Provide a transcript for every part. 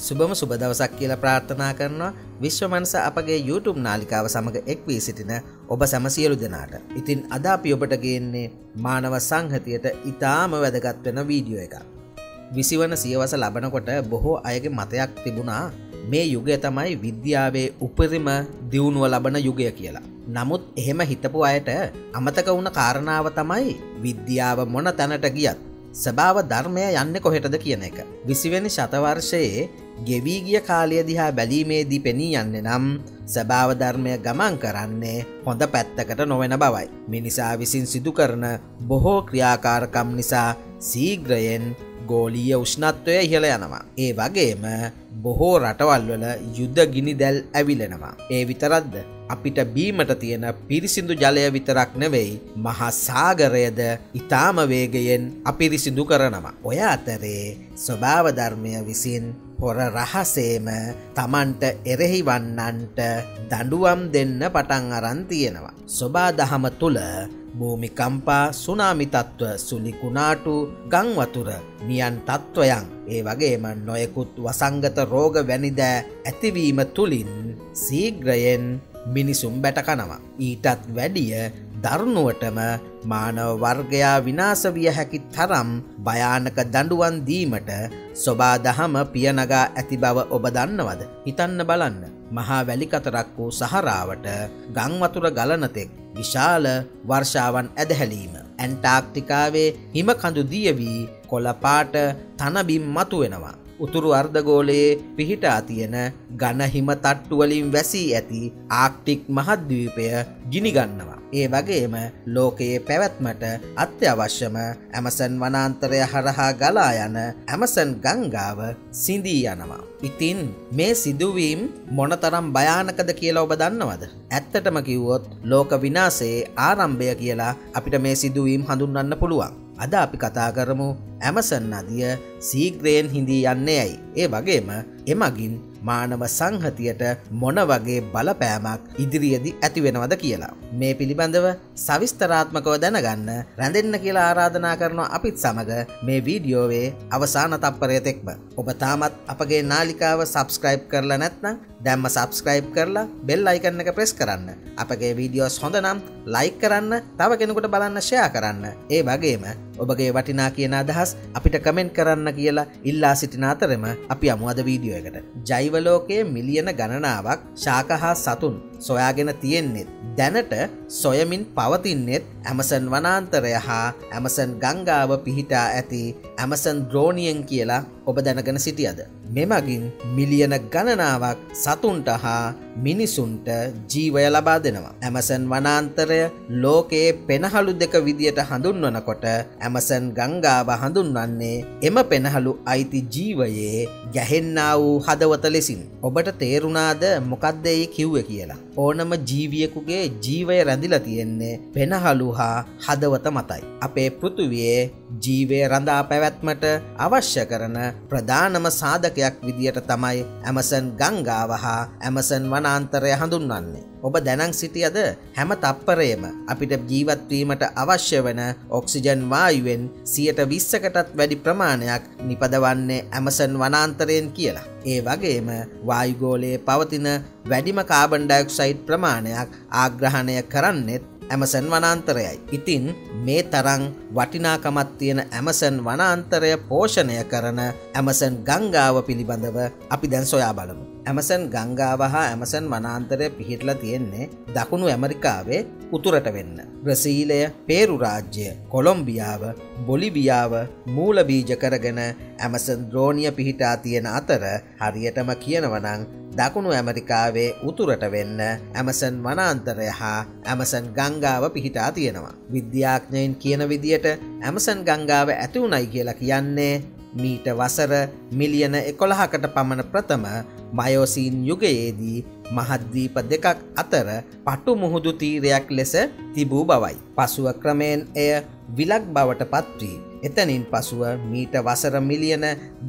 සුබම සුබ දවසක් කියලා ප්‍රාර්ථනා කරනවා විශ්ව මනස අපගේ YouTube නාලිකාව සමග එක් වී සිටින ඔබ සැම සියලු දෙනාට. ඉතින් අද අපි ඔබට ගේන්නේ මානව සංහතියට ඉතාම වැදගත් වෙන වීඩියෝ එකක්. 20 වන සියවස ලබනකොට බොහෝ අයගේ මතයක් තිබුණා මේ යුගය තමයි විද්‍යාවේ උපරිම දියුණුව ලබන යුගය කියලා. නමුත් එහෙම හිතපු අයට අමතක වුණ කාරණාව තමයි විද්‍යාව මොන තැනට ගියත් ස්වභාව ධර්මය යන්නේ කොහෙටද කියන එක. 20 වෙනි ශතවර්ෂයේ ගෙවී ගිය කාලය දිහා බැලීමේදී පෙනී යන්නේ නම් ස්වභාව ධර්මය ගමන් කරන්නේ හොඳ පැත්තකට නොවන බවයි. මිනිසා විසින් සිදු කරන බොහෝ ක්‍රියාකාරකම් නිසා ශීඝ්‍රයෙන් ගෝලීය උෂ්ණත්වය ඉහළ යනවා. ඒ වගේම බොහෝ රටවල් වල යුද ගිනි දැල් ඇවිලෙනවා. ඒ විතරක්ද අපිට බීමට තියෙන පිරිසිදු ජලය විතරක් නෙවෙයි මහා සාගරයද ඊටාම වේගයෙන් අපිරිසිදු කරනවා. ඔය අතරේ ස්වභාව ධර්මය විසින් හොර රහසේම Tamanට එරෙහි වන්නන්ට දඬුවම් දෙන්න පටන් අරන් තියෙනවා. සෝබා දහම තුල භූමිකම්පා සුනාමි තත්ත්ව සුලි කුණාටු ගම් වතුර නියන් තත්ත්වයන් ඒ වගේම නොයෙකුත් වසංගත රෝග වැනි දෑ ඇතිවීම තුලින් ශීඝ්‍රයෙන් මිනිසුන් බැට කනවා. ඊටත් වැඩිය දරුණුවටම මානව වර්ගයා විනාශ විය හැකි තරම් භයානක දඬුවම් දීමට සෝබා දහම පියනගා ඇති බව ඔබ දන්නවද? හිතන්න බලන්න. මහා වැලි කතරක් වූ සහරාවට ගම් වතුර ගලන තෙක් විශාල වර්ෂාවන් ඇදහැලීම. ඇන්ටාර්ක්ටිකාවේ හිම කඳු දිය වී කොළ පාට තනබිම් මතුවෙනවා. උතුරු අර්ධගෝලයේ පිහිටා තියෙන ඝන හිම තට්ටු වලින් වැසී ඇති ආක්ටික් මහද්වීපය ගිනි ගන්නවා. ඒ වගේම ලෝකයේ පැවැත්මට අත්‍යවශ්‍යම ඇමසන් වනාන්තරය හරහා ගලා යන ඇමසන් ගංගාව සිඳී යනවා. ඉතින් මේ සිදුවීම් මොනතරම් භයානකද කියලා ඔබ දන්නවද? ඇත්තටම කිව්වොත් ලෝක විනාශයේ ආරම්භය කියලා අපිට මේ සිදුවීම් හඳුන්වන්න පුළුවන්. අද අපි කතා කරමු ඇමසන් නදිය ශීඝ්‍රයෙන් හිඳී යන්නේ ඇයි? ඒ වගේම එමගින් මානව සංහතියට මොන වගේ බලපෑමක් ඉදිරියේදී ඇති වෙනවද කියලා. මේ පිළිබඳව සවිස්තරාත්මකව දැනගන්න රැඳෙන්න කියලා ආරාධනා කරනවා අපිත් සමග මේ වීඩියෝවේ අවසාන තප්පරය තෙක්ම. ඔබ තාමත් අපගේ නාලිකාව subscribe කරලා නැත්නම් දැම්ම subscribe කරලා bell icon එක press කරන්න. අපගේ වීඩියෝස් හොඳ නම් like කරන්න, තව කෙනෙකුට බලන්න share කරන්න. ඒ වගේම ඔබගේ වටිනා කියන අදහස් අපිට කමෙන්ට් කරන්න කියලා ඉල්ලා සිටින අතරම අපි යමු අද වීඩියෝ එකට. ජෛව ලෝකයේ මිලියන ගණනාවක් ශාක හා සතුන් සොයාගෙන තියෙන්නේ දැනට සොයමින් පවතින්නේ ඇමසන් වනාන්තරය හා ඇමසන් ගංගාව පිහිටා ඇති ඇමසන් ද්‍රෝණියෙන් කියලා ඔබ දැනගෙන සිටියද? මෙමගින් මිලියන ගණනාවක් සතුන්ට හා මිනිසුන්ට ජීවය ලබා දෙනවා. ඇමසන් වනාන්තරය ලෝකයේ පෙනහළු දෙක විදියට හඳුන්වනකොට ඇමසන් ගංගාව හඳුන්වන්නේ එම පෙනහළු අයිති ජීවයේ ගැහෙන්නා වූ හදවත ලෙසින්. ඔබට තේරුණාද මොකක්ද ඒ කිව්වේ කියලා? ඕනම ජීවියෙකුගේ ජීවය රැඳිලා තියෙන්නේ පෙනහළු හා හදවත මතයි. අපේ පෘථුවියේ ජීවය රඳා පැවැත්මට අවශ්‍ය කරන ප්‍රධානම සාධකයක් විදියට තමයි ඇමසන් ගංගාව හා ඇමසන් වනාන්තරය හඳුන්වන්නේ. ඔබ දැනන් සිටියද හැම තප්පරයේම අපිට ජීවත් වීමට අවශ්‍ය වෙන ඔක්සිජන් වායුවෙන් 20%කටත් වැඩි ප්‍රමාණයක් නිපදවන්නේ ඇමසන් වනාන්තරයෙන් කියලා. ඒ වගේම වායුගෝලයේ පවතින වැඩිම කාබන් ඩයොක්සයිඩ් ප්‍රමාණයක් ආග්‍රහණය කරන්නේත් ඇමසන් වනාන්තරයයි. ඉතින් මේ තරම් වටිනාකමක් තියෙන ඇමසන් වනාන්තරය පෝෂණය කරන ඇමසන් ගංගාව පිළිබඳව අපි දැන් සොයා බලමු. ඇමසන් ගංගාව හා ඇමසන් වනාන්තරය පිහිටලා තියෙන්නේ දකුණු ඇමරිකාවේ උතුරට වෙන්න. බ්‍රසීලය, පේරු රාජ්‍ය, කොලොම්බියාව, බොලිවියාව මූල බීජ කරගෙන ඇමසන් ද්‍රෝණිය පිහිටා තියෙන අතර හරියටම කියනවා නම් දකුණු ඇමරිකාවේ උතුරට වෙන්න ඇමසන් වනාන්තරය හා ඇමසන් ගංගාව පිහිටා තියෙනවා. විද්‍යාඥයින් කියන විදියට ඇමසන් ගංගාව ඇති උණයි කියලා කියන්නේ මීට වසර මිලියන 11කට පමණ ප්‍රථම මයෝසීන් යුගයේදී මහද්වීප දෙකක් අතර පටු මුහුදු තීරයක් ලෙස තිබූ බවයි. පසුව ක්‍රමයෙන් එය විලක් බවට පත්වී එතනින් පසුව මීට වසර මිලියන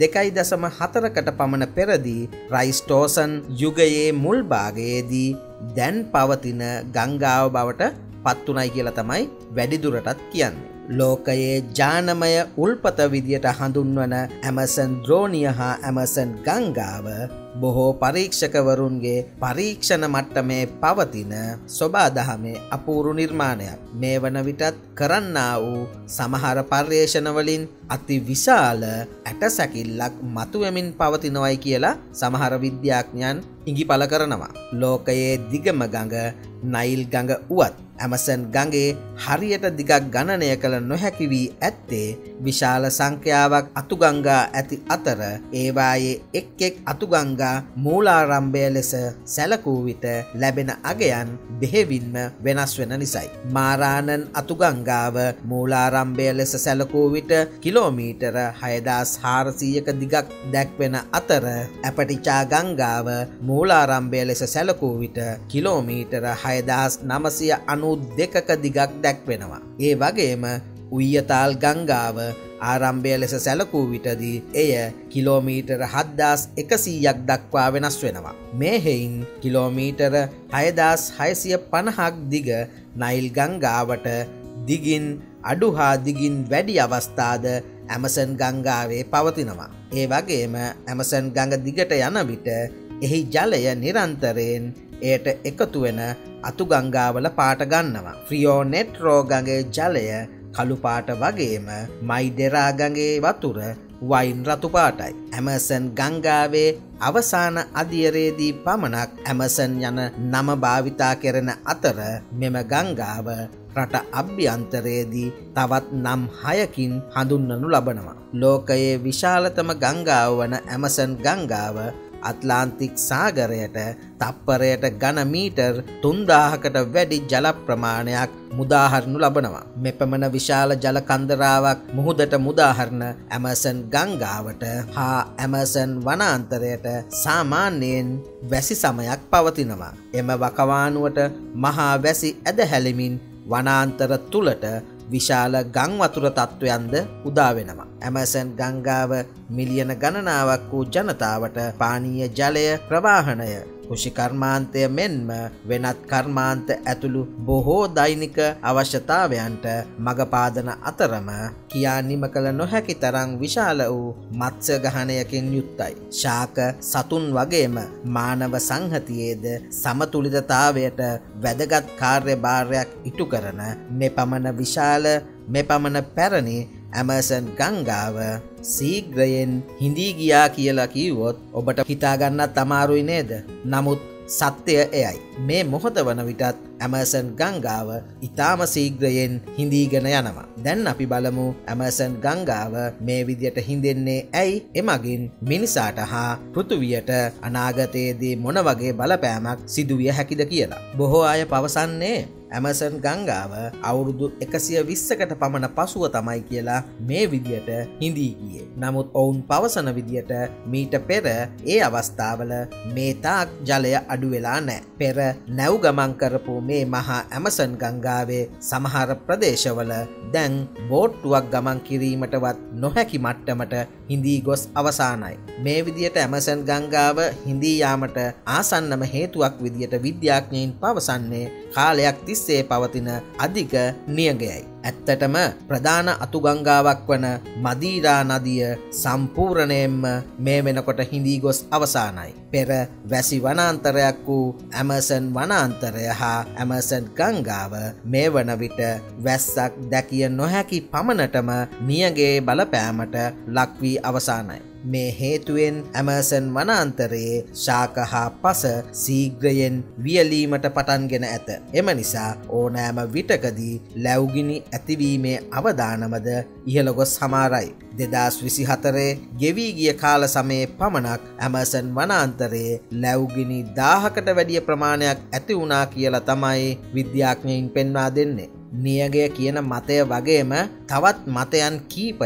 2.4කට පමණ පෙරදී රයිස්ටෝසන් යුගයේ මුල් භාගයේදී දැන් පවතින ගංගාව බවට පත් උණයි කියලා තමයි වැඩිදුරටත් කියන්නේ. ලෝකයේ ජානමය උල්පත විදියට හඳුන්වන ඇමසන් ද්‍රෝණිය හා ඇමසන් ගංගාව බොහෝ පරීක්ෂකවරුන්ගේ පරීක්ෂණ මට්ටමේ පවතින සොබාදහමේ අපූරු නිර්මාණයක්. මේ වන විටත් කරන්නා වූ සමහර පර්යේෂණවලින් අති විශාල ඇටසැකිල්ලක් මතුවෙමින් පවතිනවයි කියලා සමහර විද්‍යාඥයන් ඉඟිපල කරනවා. ලෝකයේ දිගම ගඟ නයිල් ගඟ වුවත් ඇමසන් ගඟේ හරියට දිගක් ගණනය කළ නොහැකි වී ඇත්තේ විශාල සංඛ්‍යාවක් අතුගංගා ඇති අතර ඒවායේ එක් එක් අතුගංගා මූලාරම්භය ලෙස සැලකූ විට ලැබෙන අගයන් බෙහෙවින්ම වෙනස් වෙන නිසයි. මාරානන් අතුගංගාව මූලාරම්භය ලෙස සැලකූ විට කිලෝමීටර 6400ක දිගක් දැක්වෙන අතර ඇපටිචා ගංගාව මූලාරම්භය ලෙස සැලකූ විට කිලෝමීටර 6992ක දිගක් දැක්වෙනවා. ඒ වගේම උයතාල් ගංගාව ආරම්භය ලෙස සැලකූ විටදී එය කිලෝමීටර 7100ක් දක්වා වෙනස් වෙනවා. මේ හේයින් කිලෝමීටර 6650ක් දිග නයිල් ගංගාවට දිගින් අඩු හා දිගින් වැඩි අවස්ථාද ඇමසන් ගංගාවේ පවතිනවා. ඒ වගේම ඇමසන් ගඟ දිගට යන විට එහි ජලය නිරන්තරයෙන් එයට එකතු වෙන අතුගංගාවල පාට ගන්නවා. ෆ්‍රියෝනෙට්රෝ ගඟේ ජලය කළු පාට වගේම මයිඩෙරා ගඟේ වතුර වයින් රතු පාටයි. ඇමසන් ගංගාවේ අවසාන අදියරේදී පමණක් ඇමසන් යන නම භාවිතා කෙරෙන අතර මෙම ගංගාව රට අභ්‍යන්තරයේදී තවත් නම් 6කින් හඳුන්වනු ලබනවා. ලෝකයේ විශාලතම ගංගාව වන ඇමසන් ගංගාව අට්ලාන්තික් සාගරයට තප්පරයට ඝන මීටර් 3000කට වැඩි ජල ප්‍රමාණයක් මුදාහරනු ලබනවා. මෙපමණ විශාල ජල කන්දරාවක් මුහුදට මුදාහරන ඇමසන් ගංගාවට හා ඇමසන් වනාන්තරයට සාමාන්‍යයෙන් වැසි සමයක් පවතිනවා. එම වකවානුවට මහා වැසි ඇදහැලෙමින් වනාන්තර තුලට විශාල ගං වතුර තත්වයන්ද උදා වෙනවා. ඇමසන් ගංගාව මිලියන ගණනාවක් වූ ජනතාවට පානීය ජලය ප්‍රවාහනය කෘෂිකර්මාන්තය මෙන්ම වෙනත් කර්මාන්ත ඇතුළු බොහෝ දෛනික අවශ්‍යතාවයන්ට මගපාදන අතරම කියා නිම කළ නොහැකි තරම් විශාල වූ මත්ස්‍ය ගහනයකින් යුක්තයි. ශාක සතුන් වගේම මානව සංහතියේද සමතුලිතතාවයට වැදගත් කාර්යභාරයක් ඉටු කරන මෙපමණ විශාල මෙපමණ පැරණි ඇමසන් ගංගාව සීග්‍රයෙන් හිඳී ගියා කියලා කිව්වොත් ඔබට හිතාගන්නත් අමාරුයි නේද? නමුත් සත්‍යය එයයි. මේ මොහොත වන විටත් ඇමසන් ගංගාව ඉතාම සීග්‍රයෙන් හිඳීගෙන යනවා. දැන් අපි බලමු ඇමසන් ගංගාව මේ විදියට හිඳෙන්නේ ඇයි? එමගින් මිනිසාට හා පෘථුවියට අනාගතයේදී මොන වගේ බලපෑමක් සිදුවිය හැකිද කියලා. බොහෝ අය පවසන්නේ ඇමසන් ගංගාව අවුරුදු 120කට පමණ පසුව තමයි කියලා මේ විදියට හිඳී ගියේ. නමුත් ඔවුන් පවසන විදියට මීට පෙර ඒ අවස්ථාවල මේ තාක් ජලය අඩු වෙලා නැහැ. පෙර නැව් ගමන් කරපු මේ මහා ඇමසන් ගංගාවේ සමහර ප්‍රදේශවල දැන් බෝට්ටුවක් ගමන් කිරීමටවත් නොහැකි මට්ටමට හිඳී ගොස් අවසానයි. මේ විදියට ඇමසන් ගංගාව හිඳී යාමට ආසන්නම හේතුවක් විදියට විද්‍යාඥයින් පවසන්නේ කාලයක් තිස්සේ පවතින අධික නියගයයි. ඇත්තටම ප්‍රධාන අතුගංගාවක් වන මදීරා නදිය සම්පූර්ණයෙන්ම මේ වෙනකොට හිඳී ගොස් අවසానයි. පෙර වැසි වනාන්තරයක් වූ ඇමසන් වනාන්තරය හා ඇමසන් ගංගාව මේ වන විට වැස්සක් දැකිය නොහැකි පමණටම නියගේ බලපෑමට ලක් වී අවසానයි. මේ හේතුවෙන් ඇමසන් වනාන්තරයේ ශාක හා පස සීග්‍රයෙන් වියලීමට පටන්ගෙන ඇත. එම නිසා ඕනෑම විටකදී ලැබුගිනි ඇතිවීමේ අවදානමද ඉහළ ගොස් හමාරයි. 2024 ගෙවී ගිය කාල සමයේ පමණක් ඇමසන් වනාන්තරයේ ලැබුගිනි 1000කට වැඩිය ප්‍රමාණයක් ඇති වුණා කියලා තමයි විද්‍යාඥයින් පෙන්වා දෙන්නේ. නියගය කියන මතය වගේම තවත් මතයන් කීපයක්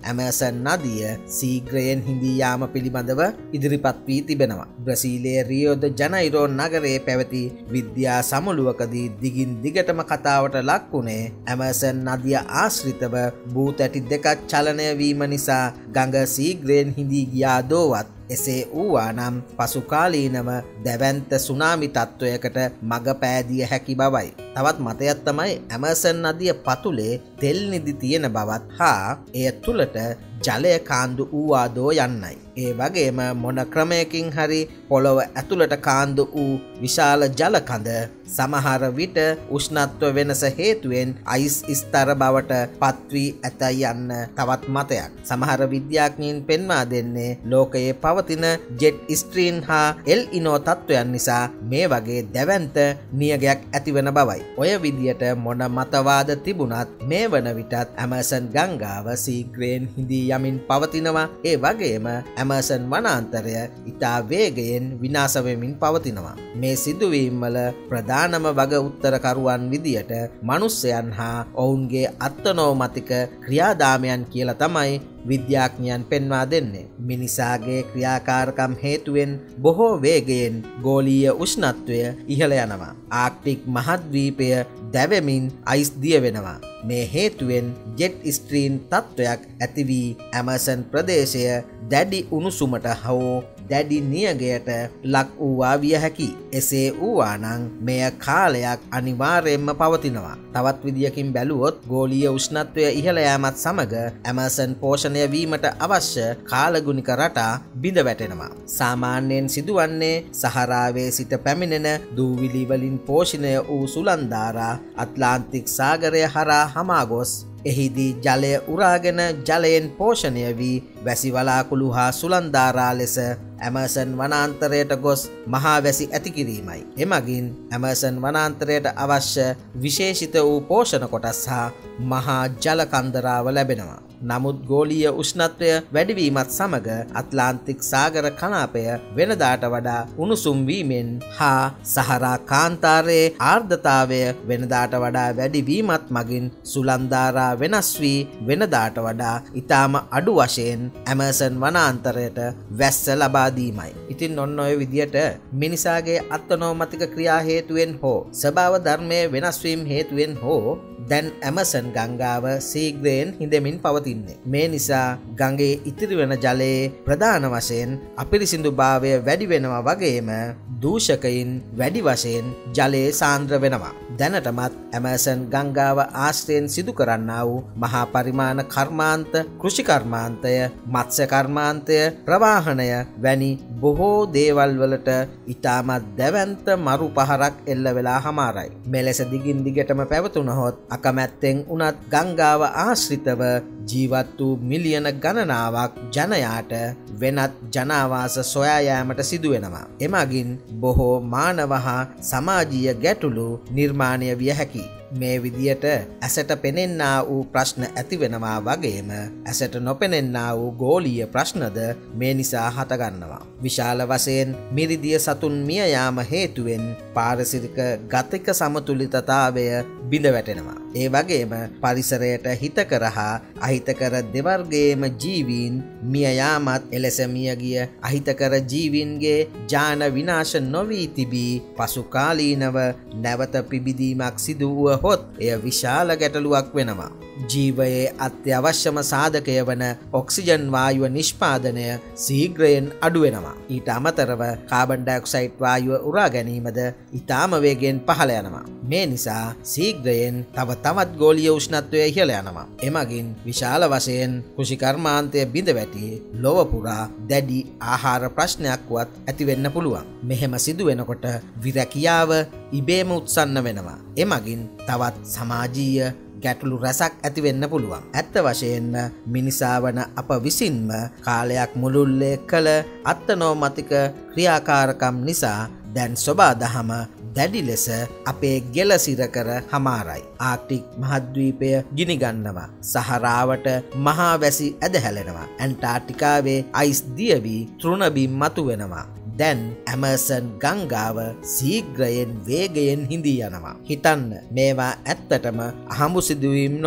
ඇමසන් නදිය සීග්‍රයෙන් හිඳී යාම පිළිබඳව ඉදිරිපත් වී තිබෙනවා. බ්‍රසීලයේ රියෝ ද ජනයිරෝ නගරයේ පැවති විද්‍යා සමුළුවකදී දිගින් දිගටම කතාවට ලක් වුණේ ඇමසන් නදිය ආශ්‍රිතව භූතැටි දෙකක් චලනය වීම නිසා ගඟ සීග්‍රයෙන් හිඳී ගියා දෝවත් එසේ වූවා නම් පසුකාලීනව දැවැන්ත සුනාමි තත්ත්වයකට මඟ පෑදිය හැකි බවයි. තවත් මතයක් තමයි ඇමසන් නදිය පතුලේ තෙල් නිදි තියෙන බවත් හා එය තුළට ජලය කාන්දු වූවාදෝ යන්නයි. ඒ වගේම මොන ක්‍රමයකින් හරි පොළොව ඇතුළට කාන්දු වූ විශාල ජලකඳ සමහර විට උෂ්ණත්ව වෙනස හේතුවෙන් අයිස් ස්තර බවට පත්වී ඇතැයි යන්න තවත් මතයක්. සමහර විද්‍යාඥයින් පෙන්වා දෙන්නේ ලෝකයේ පවතින ජෙට් ස්ට්‍රීම් හා එල් ඉනෝ තත්ත්වයන් නිසා මේ වගේ දැවැන්ත නියගයක් ඇතිවන බවයි. ඔය විදියට මොන මතවාද තිබුණත් මේ වන විටත් ඇමසන් ගංගාව සීග්‍රයෙන් හිඳී යමින් පවතිනවා. ඒ වගේම ඇමසන් වනාන්තරය ඉතා වේගයෙන් විනාශ වෙමින් පවතිනවා. මේ සිදුවීම් වල ප්‍රධානම වග උත්තරකරුවන් විදියට මනුස්සයන් හා ඔවුන්ගේ අත්නෝමතික ක්‍රියාදාමයන් කියලා තමයි විද්‍යාඥයන් පෙන්වා දෙන්නේ. මිනිසාගේ ක්‍රියාකාරකම් හේතුවෙන් බොහෝ වේගයෙන් ගෝලීය උෂ්ණත්වය ඉහළ යනවා. ආක්ටික් මහද්වීපය දැවෙමින් අයිස් දිය වෙනවා. මේ හේතුවෙන් ජෙට් ස්ට්‍රීම් තත්ත්වයක් ඇති වී ඇමසන් ප්‍රදේශය දැඩි උණුසුමට හෝ දැඩි නියගයට ලක් වූවා විය හැකි. එසේ වූවා නම් මෙය කාලයක් අනිවාර්යයෙන්ම පවතිනවා. තවත් විදියකින් බැලුවොත් ගෝලීය උෂ්ණත්වය ඉහළ යාමත් සමග ඇමසන් පෝෂණය වීමට අවශ්‍ය කාලගුණික රටා බිඳ වැටෙනවා. සාමාන්‍යයෙන් සිදුවන්නේ සහරාවේ සිට පැමිණෙන දූවිලි වලින් පෝෂණය වූ සුළංධාරා අට්ලාන්තික් සාගරය හරහා හමා ගොස් එහිදී ජලය උරාගෙන ජලයෙන් පෝෂණය වී වැසි වලාකුළු හා සුළංධාරා ලෙස ඇමසන් වනාන්තරයට ගොස් මහා වැසි ඇති කිරීමයි. එමගින් ඇමසන් වනාන්තරයට අවශ්‍ය විශේෂිත වූ පෝෂණ කොටස් හා මහා ජල කන්දරාව ලැබෙනවා. නමුත් ගෝලීය උෂ්ණත්වය වැඩිවීමත් සමග අට්ලාන්තික් සාගර කලාපය වෙනදාට වඩා උණුසුම් වීමෙන් හා සහරා කාන්තාරයේ ආර්ද්‍රතාවය වෙනදාට වඩා වැඩිවීමත් මගින් සුළංධාරා වෙනස් වී වෙනදාට වඩා ඉතාම අඩු වශයෙන් ඇමසන් වනාන්තරයට වැස්ස ලබා දීමයි. ඉතින් ඔන්න ඔය විදියට මිනිසාගේ අත්නෝමතික ක්‍රියා හේතුවෙන් හෝ ස්වභාව ධර්මයේ වෙනස් වීම හේතුවෙන් හෝ දැන් ඇමසන් ගංගාව සීග්‍රයෙන් හිඳමින් පවතින්නේ. මේ නිසා ගඟේ ඉතිරි වෙන ජලයේ ප්‍රධාන වශයෙන් අපිරිසිදුභාවය වැඩි වෙනවා වගේම දූෂකයින් වැඩි වශයෙන් ජලයේ සාන්ද්‍ර වෙනවා. දැනටමත් ඇමසන් ගංගාව ආශ්‍රයෙන් සිදු කරන්නා වූ මහා පරිමාණ කර්මාන්ත, කෘෂි කර්මාන්තය, මත්ස්‍ය කර්මාන්තය, ප්‍රවාහනය වැනි බොහෝ දේවල් වලට ඉතාමත් දැවැන්ත මරු පහරක් එල්ල වෙලා හමාරයි. මෙලෙස දිගින් දිගටම පැවතුනහොත් අකමැත්තෙන් උනත් ගංගාව ආශ්‍රිතව ජීවත් වූ මිලියන ගණනාවක් ජනයාට වෙනත් ජනාවාස සොයා යාමට සිදු වෙනවා. එමගින් බොහෝ මානව හා සමාජීය ගැටලු නිර්මාණය විය හැකියි. මේ විදියට ඇසට පෙනෙන්නා වූ ප්‍රශ්න ඇති වෙනවා වගේම ඇසට නොපෙනෙන්නා වූ ගෝලීය ප්‍රශ්නද මේ නිසා හටගන්නවා. විශාල වශයෙන් මිරිදිය සතුන් මිය යාම හේතුවෙන් පාරිසරික ගතික සමතුලිතතාවය බිඳ වැටෙනවා. ඒ වගේම පරිසරයට හිතකර හා අහිතකර දෙවර්ගයේම ජීවීන් මිය යාමත් එලෙස මිය ගිය අහිතකර ජීවීන්ගේ ජාන විනාශ නොවී තිබී පසු කාලීනව නැවත පිබිදීමක් සිදු වූ හොත් එය විශාල ගැටලුවක් වෙනවා. ජීවයේ අත්‍යවශ්‍යම සාධකය වන ඔක්සිජන් වායුව නිෂ්පාදනය සීග්‍රයෙන් අඩු වෙනවා. ඊට අමතරව කාබන් ඩයොක්සයිඩ් වායුව උරා ගැනීමද ඉතාම වේගයෙන් පහළ යනවා. මේ නිසා සීග්‍රයෙන් තවත් ගෝලීය උෂ්ණත්වය ඉහළ යනවා. එමගින් විශාල වශයෙන් කෘෂි කර්මාන්තය බිඳ වැටි ලොව පුරා දැඩි ආහාර ප්‍රශ්නයක්වත් ඇති වෙන්න පුළුවන්. මෙහෙම සිදු වෙනකොට විරැකියාව ඉබේම උත්සන්න වෙනවා. එමගින් තවත් සමාජීය ගැටලු රැසක් ඇති වෙන්න පුළුවන්. ඇත්ත වශයෙන්ම මිනිසා වන අප විසින්ම කාලයක් මුළුල්ලේ කළ අත්නෝමතික ක්‍රියාකාරකම් නිසා දැන් සොබාදහම දැඩි ලෙස අපේ ගෙල සිර කර හමාරයි. ආක්ටික් මහද්වීපය ගිනිගන්නවා. සහරාවට මහා වැසි ඇදහැලෙනවා. ඇන්ටාර්ටිකාවේ අයිස් දිය වී තෘණබිම් මතුවෙනවා. දැන් ඇමසන් ගංගාව සීග්‍රයෙන් වේගයෙන් හිඳී යනවා. හිතන්න මේවා ඇත්තටම අහඹු සිදුවීම් නොවේ.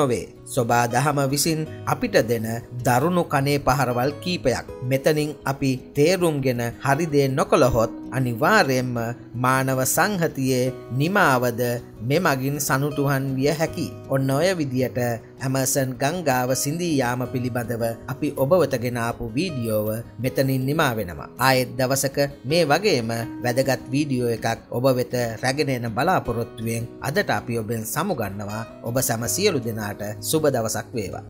සොබා දහම විසින් අපිට දෙන දරුණු කනේ පහරවල් කීපයක්. මෙතනින් අපි තේරුම්ගෙන හරිදේ නොකළහොත් අනිවාර්යෙන්ම මානව සංහතියේ නිමාවද මෙමගින් සනුටුහන් විය හැකි. ඔන්න ඔය විදියට ඇමර්සන් ගංගාව සිඳී යාම පිළිබඳව අපි ඔබ වෙත ගෙන ආපු වීඩියෝව මෙතනින් නිමා වෙනවා. ආයෙත් දවසක මේ වගේම වැදගත් වීඩියෝ එකක් ඔබ වෙත රැගෙන එන බලාපොරොත්තුවෙන් අදට අපි ඔබෙන් සමුගන්නවා. ඔබ සැම සියලු දෙනාට සුබ දවසක් වේවා.